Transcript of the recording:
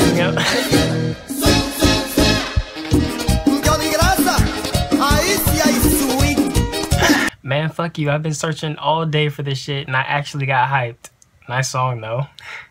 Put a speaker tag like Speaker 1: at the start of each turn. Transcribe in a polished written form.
Speaker 1: Man, fuck you. I've been searching all day for this shit and I actually got hyped. Nice song though.